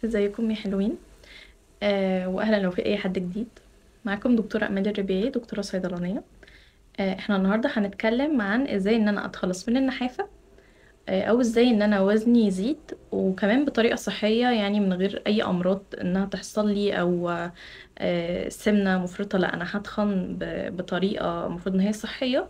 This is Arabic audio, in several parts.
ازيكم يا حلوين. واهلا لو في اي حد جديد. معاكم دكتوره امال الربيعي، دكتوره صيدلانيه. احنا النهارده هنتكلم عن ازاي ان انا اتخلص من النحافه، او ازاي ان انا وزني يزيد وكمان بطريقه صحيه، يعني من غير اي امراض انها تحصل لي، او سمنه مفرطه. لا، انا هتخن بطريقه المفروض ان هي صحيه.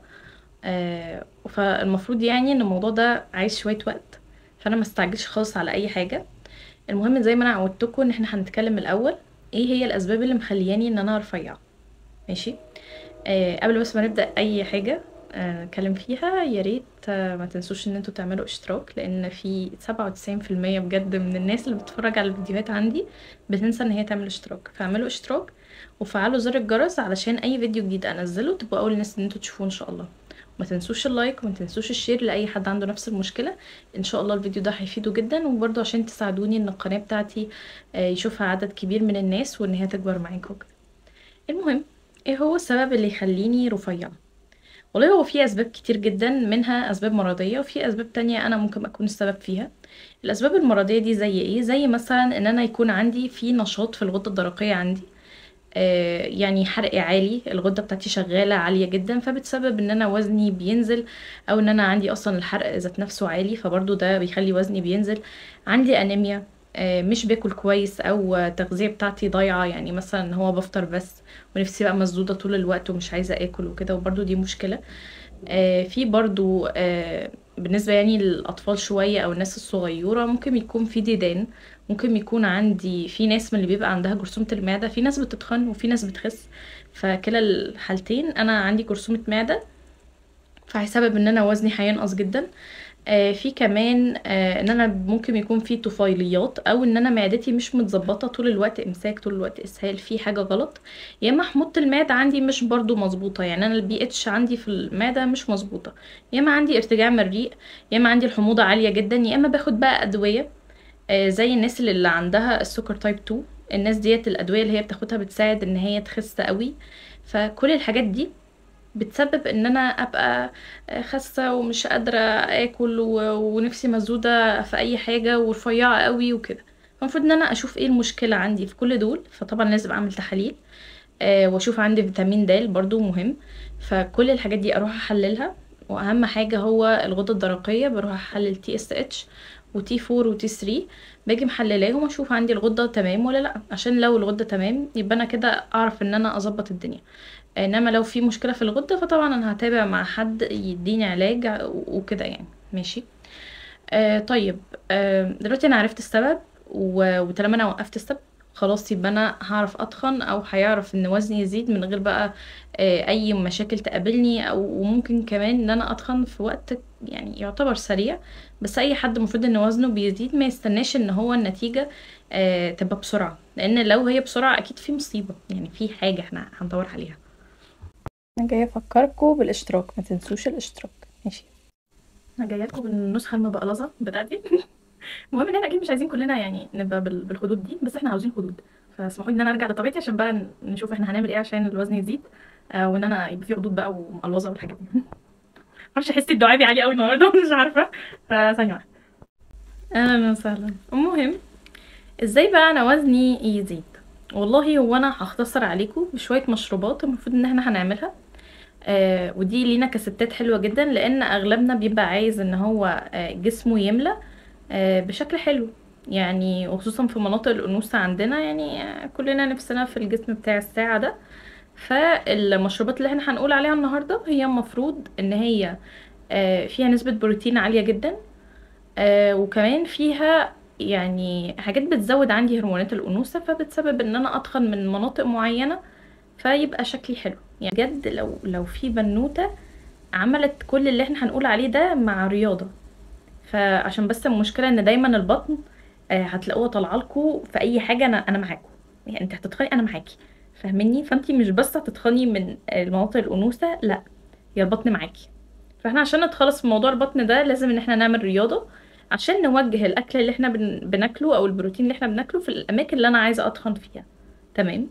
فالمفروض يعني ان الموضوع ده عايز شويه وقت، فانا ما استعجلش خالص على اي حاجه. المهم زي ما انا عودتكم ان احنا هنتكلم الاول ايه هي الاسباب اللي مخلياني ان انا رفيعه. ماشي. قبل بس ما نبدا اي حاجه نتكلم فيها، يا ريت ما تنسوش ان انتوا تعملوا اشتراك، لان في 97% بجد من الناس اللي بتتفرج على الفيديوهات عندي بتنسى ان هي تعمل اشتراك. فاعملوا اشتراك وفعلوا زر الجرس علشان اي فيديو جديد انزله تبقوا اول ناس ان انتوا تشوفوه ان شاء الله. ما تنسوش اللايك وما تنسوش الشير لاي حد عنده نفس المشكله. ان شاء الله الفيديو ده هيفيده جدا، وبرضه عشان تساعدوني ان القناه بتاعتي يشوفها عدد كبير من الناس وان هي تكبر معاكم. المهم، ايه هو السبب اللي يخليني رفيعه؟ والله هو في اسباب كتير جدا، منها اسباب مرضيه وفي اسباب تانية انا ممكن اكون السبب فيها. الاسباب المرضيه دي زي ايه؟ زي مثلا ان انا يكون عندي في نشاط في الغده الدرقيه عندي، يعني حرقي عالي، الغدة بتاعتي شغالة عالية جدا، فبتسبب ان انا وزني بينزل، او ان انا عندي اصلا الحرق ذات نفسه عالي، فبرضو ده بيخلي وزني بينزل. عندي انيميا، مش باكل كويس، او التغذية بتاعتي ضايعة، يعني مثلا هو بفطر بس ونفسي بقى مسدودة طول الوقت ومش عايزة اكل وكده، وبرضو دي مشكلة. في برضو بالنسبة يعني للأطفال شوية أو الناس الصغيرة ممكن يكون في ديدان. ممكن يكون عندي في ناس من اللي بيبقى عندها جرثومة المعدة، في ناس بتتخن وفي ناس بتخس. فكلا الحالتين أنا عندي جرثومة معدة، فهيسبب ان انا وزني هينقص جدا. في كمان ان انا ممكن يكون في طفيليات، او ان انا معدتي مش متظبطه، طول الوقت امساك، طول الوقت اسهال، في حاجه غلط. يا اما حموضه المعده عندي مش برضو مظبوطه، يعني انا البي اتش عندي في المعده مش مظبوطه. يا اما عندي ارتجاع مريء، يا اما عندي الحموضه عاليه جدا، يا اما باخد بقى ادويه زي الناس اللي عندها السكر تايب 2. الناس ديت الادويه اللي هي بتاخدها بتساعد ان هي تخس قوي. فكل الحاجات دي بتسبب ان انا ابقى خاسه ومش قادره اكل ونفسي مسدوده في اي حاجه ورفيعه قوي وكده. المفروض ان انا اشوف ايه المشكله عندي في كل دول، فطبعا لازم اعمل تحاليل واشوف عندي فيتامين د برضو مهم. فكل الحاجات دي اروح احللها، واهم حاجه هو الغده الدرقيه، بروح احلل تي اس اتش وتي 4 وتي 3. باجي محللاهم واشوف عندي الغده تمام ولا لا، عشان لو الغده تمام يبقى انا كده اعرف ان انا اظبط الدنيا. انما لو في مشكله في الغده فطبعا انا هتابع مع حد يديني علاج وكده يعني. ماشي. طيب. دلوقتي انا عرفت السبب، وطالما انا وقفت السبب خلاص يبقى انا هعرف اتخن، او هيعرف ان وزني يزيد من غير بقى اي مشاكل تقابلني، او ممكن كمان ان انا اتخن في وقت يعني يعتبر سريع. بس اي حد المفروض ان وزنه بيزيد ما يستناش ان هو النتيجة تبقى بسرعة، لان لو هي بسرعة اكيد في مصيبة، يعني في حاجة احنا هندور عليها. انا جايه افكركم بالاشتراك، ما تنسوش الاشتراك. ماشي. انا جايه لكم بالنسخه المبقلظه بتاعتي. المهم ان احنا اكيد مش عايزين كلنا يعني نبقى بالخدود دي، بس احنا عاوزين خدود. فاسمحوا لي ان انا ارجع لطبيعتي عشان بقى نشوف احنا هنعمل ايه عشان الوزن يزيد، وان انا يبقى في خدود بقى ومقلوظه والحاجات دي. معرفش، احس الدعابي عالي قوي النهارده. مش عارفه. فثانيه واحده. اهلا وسهلا. المهم، ازاي بقى انا وزني يزيد؟ والله هو انا هختصر عليكم بشويه مشروبات المفروض ان احنا هنعملها. ودي لينا كستات حلوة جدا، لان اغلبنا بيبقى عايز ان هو جسمه يملى بشكل حلو، يعني وخصوصا في مناطق الانوثة عندنا، يعني كلنا نفسنا في الجسم بتاع الساعة ده. فالمشروبات اللي احنا هنقول عليها النهاردة هي المفروض ان هي فيها نسبة بروتين عالية جدا، وكمان فيها يعني حاجات بتزود عندي هرمونات الانوثة، فبتسبب ان انا اتخن من مناطق معينة، فيبقى شكلي حلو. يعني بجد لو في بنوتة عملت كل اللي احنا هنقول عليه ده مع رياضة. فعشان بس المشكلة ان دايما البطن هتلاقوها طالعالكوا في اي حاجة، انا معاكوا، يعني انت هتتخني انا معاكي، فاهميني؟ فانتي مش بس هتتخني من المناطق الانوثة، لا، يا البطن معاكي. فاحنا عشان نتخلص من موضوع البطن ده لازم ان احنا نعمل رياضة، عشان نوجه الاكل اللي احنا بناكله او البروتين اللي احنا بناكله في الاماكن اللي انا عايزة اتخن فيها. تمام.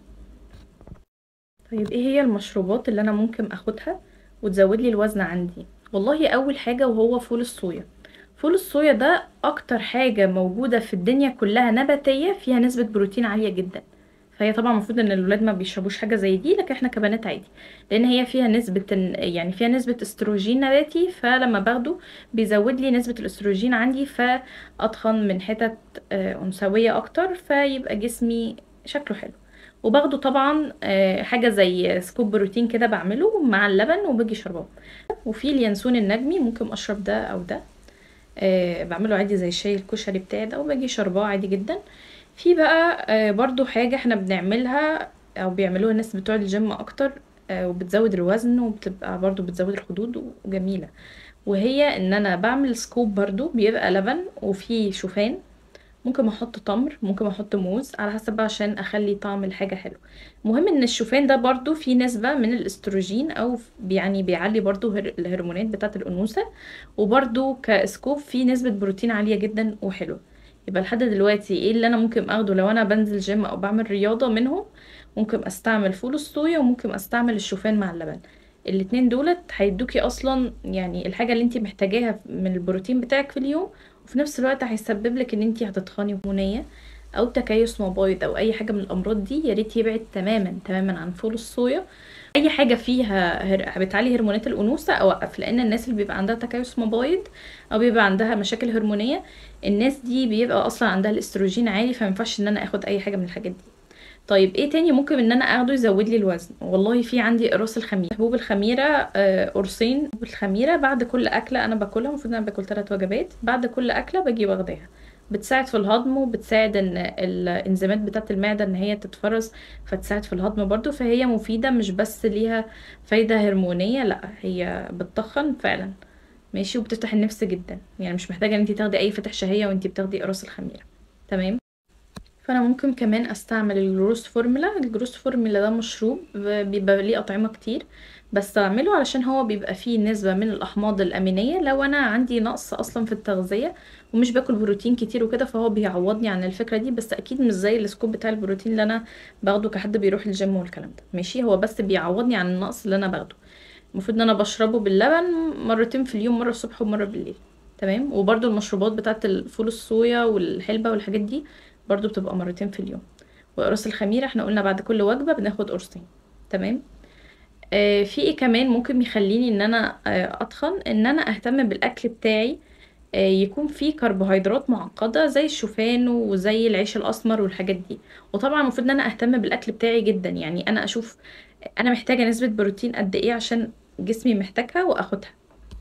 طيب ايه هي المشروبات اللي انا ممكن اخدها وتزود لي الوزن عندي؟ والله اول حاجة وهو فول الصويا. فول الصويا ده اكتر حاجة موجودة في الدنيا كلها نباتية فيها نسبة بروتين عالية جدا. فهي طبعا المفروض ان الولاد ما بيشربوش حاجة زي دي، لكن احنا كبنات عادي، لان هي فيها نسبة يعني فيها نسبة استروجين نباتي، فلما باخده بيزود لي نسبة الاستروجين عندي، فاتخن من حتت انثوية اكتر، فيبقى جسمي شكله حلو. وباخده طبعا حاجة زي سكوب بروتين كده بعمله مع اللبن وباجي شربه. وفي اليانسون النجمي ممكن اشرب ده او ده، بعمله عادي زي الشاي الكشري بتاعي ده، وباجي شرباه عادي جدا. في بقى برضو حاجة احنا بنعملها او بيعملوها الناس بتوع الجيم اكتر، وبتزود الوزن وبتبقى برضو بتزود الخدود وجميلة، وهي ان انا بعمل سكوب برضو بيبقى لبن وفيه شوفان، ممكن احط تمر، ممكن احط موز، على حسب بقى عشان اخلي طعم الحاجة حلو. المهم ان الشوفان ده برضو فيه نسبة من الاستروجين، او يعني بيعلي برضو الهرمونات بتاعة الانوثة، وبرضو كاسكوب فيه نسبة بروتين عالية جدا وحلوة. يبقى لحد دلوقتي ايه اللي انا ممكن اخده لو انا بنزل جيم او بعمل رياضة منهم؟ ممكن استعمل فول الصويا، وممكن استعمل الشوفان مع اللبن. الاتنين دولت هيدوكي اصلا يعني الحاجة اللي انتي محتاجاها من البروتين بتاعك في اليوم، وفي نفس الوقت هيسبب لك ان انتي هتتخني هرمونيه او تكيس مبايض او اي حاجه من الامراض دي. يا ريت يبعد تماما تماما عن فول الصويا. اي حاجه فيها بتعلي هرمونات الانوثه اوقف، لان الناس اللي بيبقى عندها تكيس مبايض او بيبقى عندها مشاكل هرمونيه، الناس دي بيبقى اصلا عندها الاستروجين عالي، فمينفعش ان انا اخد اي حاجه من الحاجات دي. طيب ايه تاني ممكن ان انا اخده يزود لي الوزن؟ والله في عندي قراص الخميره، حبوب الخميره، قرصين حبوب الخميره بعد كل اكله انا باكلها. المفروض انا باكل 3 وجبات، بعد كل اكله باجي واخداها. بتساعد في الهضم، وبتساعد ان الانزيمات بتاعه المعده ان هي تتفرز، فتساعد في الهضم برضو. فهي مفيده، مش بس ليها فايده هرمونيه، لا هي بتتخن فعلا. ماشي، وبتفتح النفس جدا، يعني مش محتاجه ان انت تاخدي اي فتح شهيه وانت بتاخدي قراص الخميره. تمام. فانا ممكن كمان استعمل الجروس فورمولا. الجروس فورمولا ده مشروب بيبقى ليه اطعمه كتير، بستعمله علشان هو بيبقى فيه نسبه من الاحماض الامينيه لو انا عندي نقص اصلا في التغذيه ومش باكل بروتين كتير وكده، فهو بيعوضني عن الفكره دي. بس اكيد مش زي السكوب بتاع البروتين اللي انا باخده كحد بيروح الجيم والكلام ده. ماشي، هو بس بيعوضني عن النقص اللي انا باخده. المفروض ان انا بشربه باللبن مرتين في اليوم، مره الصبح ومره بالليل. تمام. وبرده المشروبات بتاعه الفول الصويا والحلبة والحاجات دي برضو بتبقى مرتين في اليوم. وقراص الخميرة احنا قلنا بعد كل وجبة بناخد قرصين. تمام. في ايه كمان ممكن يخليني ان انا اتخن؟ ان انا اهتم بالاكل بتاعي يكون فيه كربوهيدرات معقدة زي الشوفان وزي العيش الاسمر والحاجات دي. وطبعا المفروض ان انا اهتم بالاكل بتاعي جدا، يعني انا اشوف انا محتاجة نسبة بروتين قد ايه عشان جسمي محتاجها واخدها.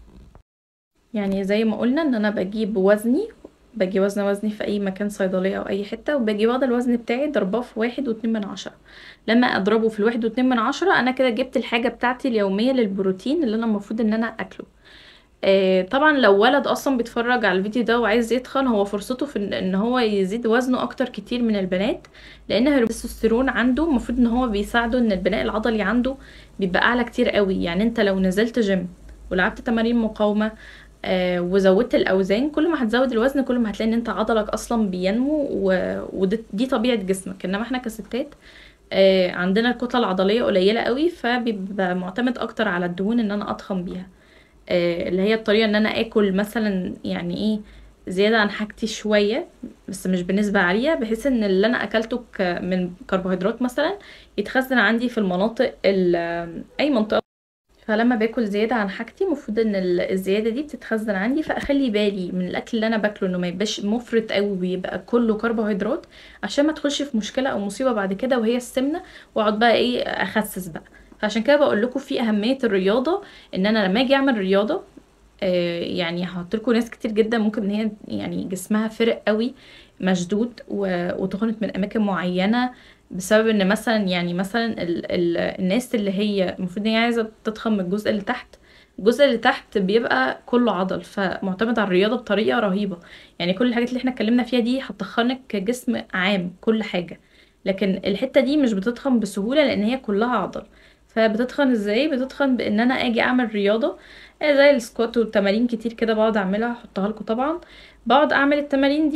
يعني زي ما قلنا ان انا بجيب وزني، باجي وزني في اي مكان صيدلية او اي حتة، وباجي واخدة الوزن بتاعي ضرباه في 1.2 من 10. لما اضربه في 1.2 من 10 انا كده جبت الحاجة بتاعتي اليومية للبروتين اللي انا المفروض ان انا اكله. طبعا لو ولد اصلا بيتفرج على الفيديو ده وعايز يتخن، هو فرصته في ان هو يزيد وزنه اكتر كتير من البنات، لان هرمون التستوستيرون عنده المفروض ان هو بيساعده ان البناء العضلي عنده بيبقى اعلى كتير قوي. يعني انت لو نزلت جيم ولعبت تمارين مقاومة وزودت الاوزان، كل ما هتزود الوزن كل ما هتلاقي ان انت عضلك اصلا بينمو، ودي طبيعة جسمك. انما احنا كستات عندنا الكتلة العضلية قليلة قوي، فبيبقى معتمد اكتر على الدهون ان انا اتخن بيها. اللي هي الطريقة ان انا اكل مثلا يعني ايه زيادة عن حاجتي شوية، بس مش بنسبة عالية، بحيث ان اللي انا اكلته من كربوهيدرات مثلا يتخزن عندي في المناطق اي منطقة. فلما باكل زيادة عن حاجتي المفروض ان الزيادة دي بتتخزن عندي، فاخلي بالي من الاكل اللي انا باكله انه ما يبقاش مفرط قوي ويبقى كله كربوهيدرات، عشان ما ادخلش في مشكلة او مصيبة بعد كده وهي السمنة، واقعد بقى ايه اخسس بقى. فعشان كده بقول لكم في اهمية الرياضة، ان انا لما اجي اعمل رياضة يعني هحط لكم ناس كتير جدا ممكن ان هي يعني جسمها فرق قوي، مشدود وتخنت من اماكن معينه، بسبب ان مثلا يعني مثلا الناس اللي هي المفروض ان هي عايزه تضخم من الجزء اللي تحت، الجزء اللي تحت بيبقى كله عضل، فمعتمد على الرياضه بطريقه رهيبه. يعني كل الحاجات اللي احنا اتكلمنا فيها دي هتخنك جسم عام كل حاجه، لكن الحته دي مش بتضخم بسهوله لان هي كلها عضل. فبتتخن ازاي؟ بتتخن بان انا اجي اعمل رياضه زي السكوات والتمارين كتير كده بقعد اعملها، هحطها لكم طبعا. بقعد اعمل التمارين دي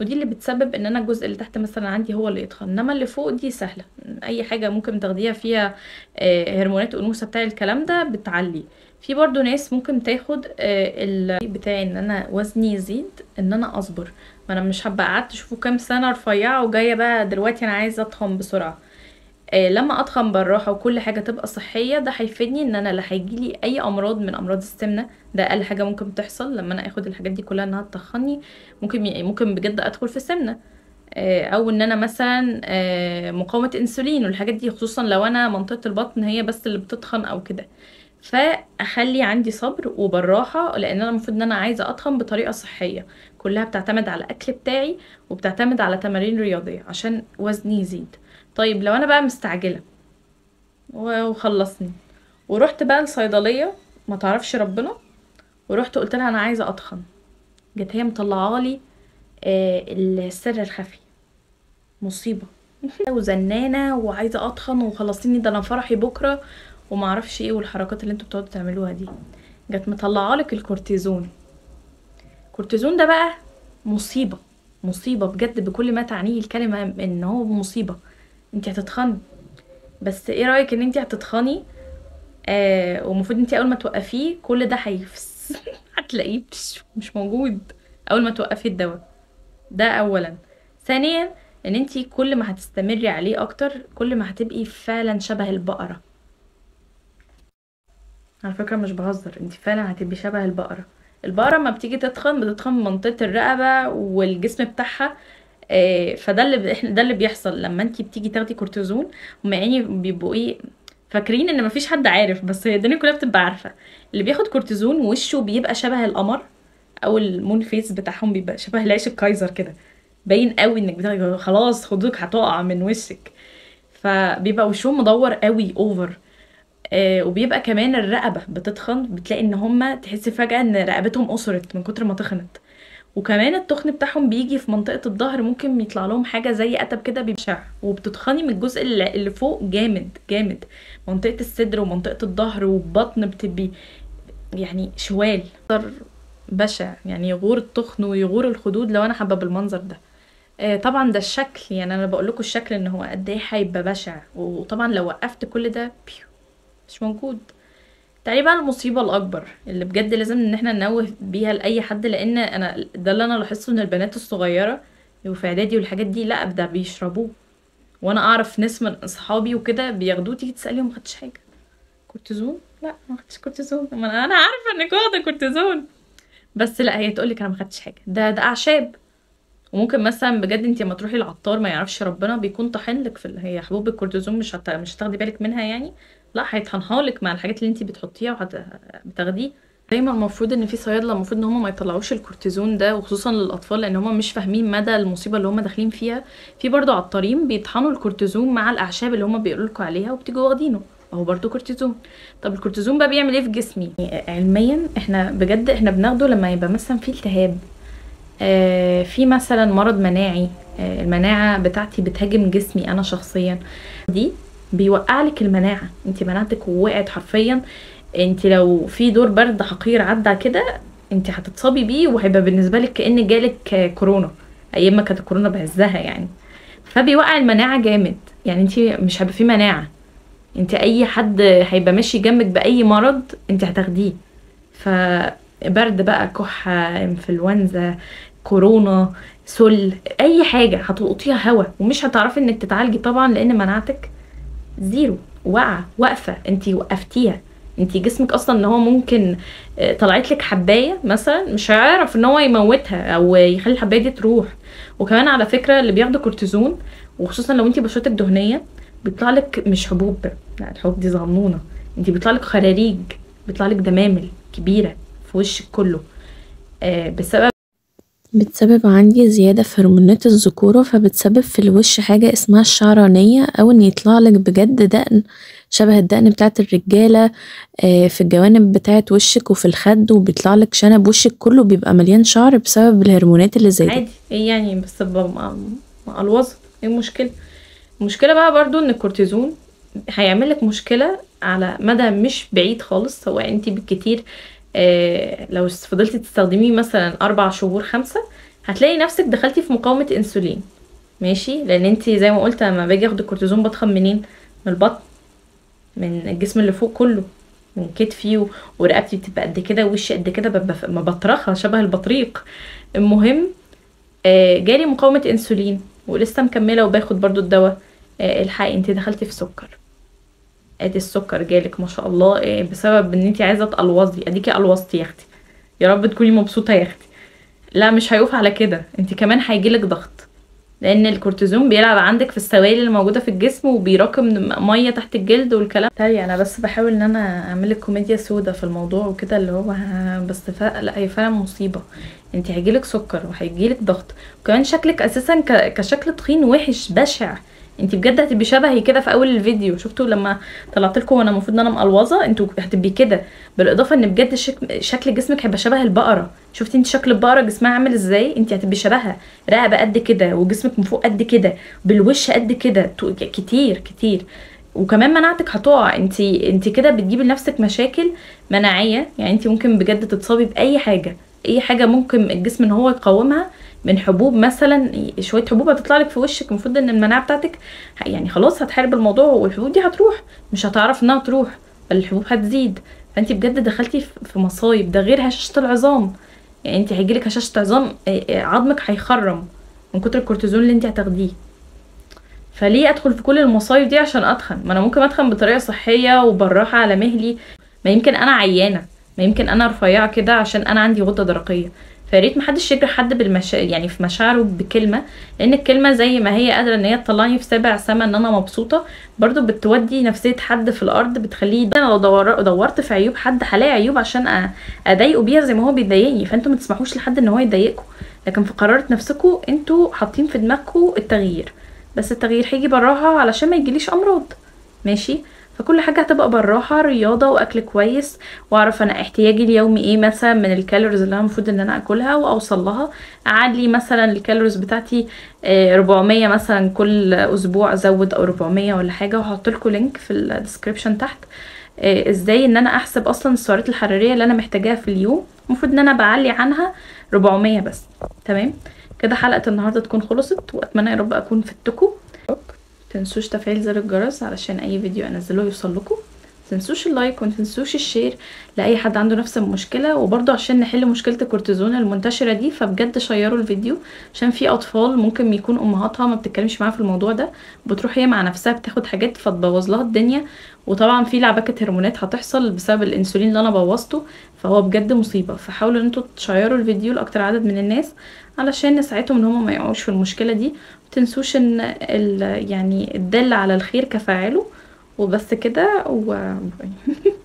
ودي اللي بتسبب ان انا الجزء اللي تحت مثلا عندي هو اللي يتخن، انما اللي فوق دي سهله. اي حاجه ممكن تاخديها فيها هرمونات انوثه بتاع الكلام ده بتعلي. في برضو ناس ممكن تاخد بتاعي ان انا وزني يزيد ان انا اصبر، ما انا مش هبقى قعدت شوفوا كام سنه رفيعه وجايه بقى دلوقتي انا عايزه اتخن بسرعه. لما اتخن بالراحه وكل حاجه تبقى صحيه، ده هيفيدني ان انا لا هيجيلي اي امراض من امراض السمنه. ده اقل حاجه ممكن تحصل لما انا اخد الحاجات دي كلها انها تخني. ممكن بجد ادخل في سمنه، او ان انا مثلا مقاومه انسولين والحاجات دي، خصوصا لو انا منطقه البطن هي بس اللي بتتخن او كده. فاخلي عندي صبر وبالراحه، لان انا المفروض ان انا عايزه اتخن بطريقه صحيه كلها بتعتمد على الاكل بتاعي وبتعتمد على تمارين رياضيه عشان وزني يزيد. طيب لو انا بقى مستعجله وخلصني ورحت بقى الصيدليه ما تعرفش ربنا، ورحت قلت لها انا عايزه اتخن، جت هي مطلعه لي السر الخفي، مصيبه. وزنانه وعايزه اتخن وخلصيني، ده انا فرحي بكره وما اعرفش ايه والحركات اللي انتوا بتقعدوا تعملوها دي. جت مطلعه لك الكورتيزون. الكورتيزون ده بقى مصيبه، مصيبه بجد بكل ما تعنيه الكلمه، ان هو مصيبه. انت هتتخني، بس ايه رايك ان انت هتتخني ومفروض انت اول ما توقفيه كل ده هيفس هتلاقيه مش موجود اول ما توقفي الدواء. ده اولا. ثانيا ان انت كل ما هتستمري عليه اكتر كل ما هتبقي فعلا شبه البقرة. على فكرة مش بهزر، انت فعلا هتبقي شبه البقرة. البقرة ما بتيجي تتخن بتتخن منطقة الرقبة والجسم بتاعها. فده ده اللي بيحصل لما انت بتيجي تاخدي كورتيزون. هم يعني بيبقوا ايه، فاكرين ان مفيش حد عارف، بس هي الدنيا كلها بتبقى عارفة. اللي بياخد كورتيزون وشه بيبقى شبه القمر، او المون فيس بتاعهم بيبقى شبه العيش الكايزر كده، باين قوي انك خلاص خدوك هتقع من وشك. فبيبقى وشهم مدور قوي اوفر. وبيبقى كمان الرقبة بتتخن، بتلاقي ان هما تحسي فجأة ان رقبتهم قصرت من كتر ما تخنت. وكمان التخن بتاعهم بيجي في منطقة الظهر، ممكن يطلع لهم حاجة زي قتب كده بيبشع، وبتتخني من الجزء اللي فوق جامد جامد. منطقة الصدر ومنطقة الظهر والبطن بتبقي يعني شوال بشع، يعني يغور التخن ويغور الخدود لو انا حابة بالمنظر ده. طبعا ده الشكل، يعني انا بقول لكم الشكل ان هو قد ايه هيبقى بشع، وطبعا لو وقفت كل ده مش موجود. تقريبا المصيبة الأكبر اللي بجد لازم ان احنا ننوه بيها لأي حد، لأن أنا ده اللي أنا لاحظته، ان البنات الصغيرة وفي إعدادي والحاجات دي لأ ده بيشربوه. وأنا أعرف ناس من أصحابي وكده بياخدوه، تيجي تسأليهم ما خدتش حاجة كورتيزون؟ لا ما خدتش كورتيزون. ما أنا عارفة إنك واخدة كورتيزون، بس لا هي تقولك أنا ما خدتش حاجة، ده أعشاب. وممكن مثلا بجد انت لما تروحي العطار ما يعرفش ربنا بيكون طحن لك هي حبوب الكورتيزون، مش هتاخدي بالك منها يعني، لا هيطحنها لك مع الحاجات اللي انت بتحطيها بتاخديه. دايما المفروض ان في صيادله المفروض ان هم ما يطلعوش الكورتيزون ده، وخصوصا للاطفال لان هم مش فاهمين مدى المصيبه اللي هم داخلين فيها. في برضو عطارين بيطحنوا الكورتيزون مع الاعشاب اللي هم بيقولوا لكم عليها وبتيجوا واخدينه، اهو برضو كورتيزون. طب الكورتيزون بقى بيعمل ايه في جسمي؟ علميا احنا بجد احنا بناخده لما يبقى مثلا في التهاب، في مثلا مرض مناعي، المناعة بتاعتي بتهاجم جسمي انا شخصيا، دي بيوقع لك المناعة، انت مناعتك وقعت حرفيا. انت لو في دور برد حقير عدى كده انت هتتصابي بيه، وهيبقى بالنسبة لك كأن جالك كورونا، ايام ما كانت الكورونا بعزها يعني. فبيوقع المناعة جامد، يعني انت مش هيبقى في مناعة، انت اي حد هيبقى ماشي جنبك باي مرض انت هتاخديه. فبرد بقى، كحة، انفلونزا، كورونا، سل، اي حاجه هتلقطيها هوا ومش هتعرفي انك تتعالجي طبعا، لان مناعتك زيرو، واقفه، انت وقفتيها. انت جسمك اصلا ان هو ممكن طلعت لك حبايه مثلا مش هيعرف ان هو يموتها او يخلي الحبايه دي تروح. وكمان على فكره اللي بياخدوا كورتيزون وخصوصا لو انت بشرتك دهنيه بيطلع لك مش حبوب، لا الحبوب دي صغنونه، انت بيطلع لك خراريج، بيطلع لك دمامل كبيره في وشك كله، بتسبب عندي زيادة في هرمونات الذكورة، فبتسبب في الوش حاجة اسمها الشعرانية، او ان يطلعلك بجد دقن شبه الدقن بتاعت الرجالة في الجوانب بتاعت وشك وفي الخد، وبيطلعلك شنب وشك كله بيبقى مليان شعر بسبب الهرمونات اللي زي دي. عادي ايه يعني، بس مع الوظف ايه المشكلة؟ المشكلة بقى برضو ان الكورتيزون هيعملك مشكلة على مدى مش بعيد خالص. انت بالكتير لو فضلتي تستخدميه مثلا 4 شهور 5 هتلاقي نفسك دخلتي في مقاومة انسولين. ماشي، لان انتي زي ما قلت لما باجي اخد الكورتيزون بضخم منين؟ من البطن، من الجسم اللي فوق كله، من كتفي ورقبتي بتبقى قد كده ووشي قد كده، ببقى مبطرخه شبه البطريق. المهم جالي مقاومة انسولين ولسه مكملة وباخد برضو الدواء. الحقي انتي دخلتي في سكر، ادي السكر جالك ما شاء الله، بسبب ان انتي عايزة تقلوظي، اديكي قلوظتي يا اختي، يا رب تكوني مبسوطة يا اختي. لا مش هيقف على كده، انتي كمان هيجيلك ضغط، لان الكورتيزون بيلعب عندك في السوائل اللي موجوده في الجسم وبيراكم ميه تحت الجلد والكلام ده. انا بس بحاول ان انا اعمل لك كوميديا سودا في الموضوع وكده، اللي هو بس لا هي فعلا مصيبه. انت هيجيلك سكر وهيجيلك ضغط، وكمان شكلك اساسا كشكل تخين وحش بشع. انت بجد هتبقي شبهي كده في اول الفيديو، شفتوا لما طلعت لكم وانا المفروض ان انا مقلوظه؟ انتوا هتبقي كده، بالاضافه ان بجد شكل جسمك هيبقى شبه البقره. شفتي انت شكل البقره جسمها عامل ازاي؟ انت هتبقي شبهها، رقبه قد كده وجسمك من فوق قد كده، بالوش قد كده، كتير كتير. وكمان مناعتك هتقع، انت كده بتجيبي لنفسك مشاكل مناعيه. يعني انت ممكن بجد تتصابي باي حاجه، اي حاجه ممكن الجسم ان هو يقاومها، من حبوب مثلا، شويه حبوب هتطلع لك في وشك، المفروض ان المناعه بتاعتك يعني خلاص هتحارب الموضوع، والحبوب دي هتروح، مش هتعرف انها تروح، بل الحبوب هتزيد. فانت بجد دخلتي في مصايب، ده غير هشاشه العظام. يعني انت هيجيلك هشاشه عظام، عظمك هيخرم من كتر الكورتيزون اللي انت هتاخديه. فليه ادخل في كل المصايب دي عشان اتخن؟ ما انا ممكن اتخن بطريقه صحيه وبالراحه على مهلي. ما يمكن انا عيانه، ما يمكن انا رفيعه كده عشان انا عندي غده درقيه. فياريت محدش يجرح حد يعني في مشاعره بكلمه، لان الكلمه زي ما هي قادره ان هي تطلعني في سابع سما ان انا مبسوطه، برضو بتودي نفسيه حد في الارض، بتخليه انا لو دورت في عيوب حد هلاقي عيوب عشان اضايقه بيها زي ما هو بيضايقني. فانتوا ما تسمحوش لحد ان هو يضايقكم، لكن في قرارة نفسكم انتوا حاطين في دماغكم التغيير، بس التغيير هيجي بالراحه علشان ما يجيليش امراض. ماشي، فكل حاجه هتبقى بالراحه، رياضه واكل كويس، واعرف انا احتياجي اليومي ايه مثلا من الكالوريز اللي انا المفروض ان انا اكلها واوصل لها. اعلي مثلا الكالوريز بتاعتي 400 مثلا كل اسبوع، ازود او 400 ولا حاجه، وهحط لكم لينك في الديسكريبشن تحت ازاي ان انا احسب اصلا السعرات الحراريه اللي انا محتاجاها في اليوم. المفروض ان انا بعلي عنها 400 بس. تمام كده، حلقه النهارده تكون خلصت، واتمنى يا رب اكون فدتكم. متنسوش تفعيل زر الجرس علشان اي فيديو انزله يوصل لكم، متنسوش اللايك ومتنسوش الشير لاي حد عنده نفس المشكله، وبرضه عشان نحل مشكله الكورتيزون المنتشره دي فبجد شيروا الفيديو، عشان في اطفال ممكن يكون امهاتها ما بتتكلمش معاها في الموضوع ده، بتروح هي مع نفسها بتاخد حاجات فتبوظ لها الدنيا، وطبعا في لعبكه هرمونات هتحصل بسبب الانسولين اللي انا بوظته، فهو بجد مصيبه. فحاولوا ان انتوا تشيروا الفيديو لاكتر عدد من الناس علشان نساعدهم ان هم ما يقعوش في المشكله دي. متنسوش ان يعني الدل على الخير كفاعله. وبس كده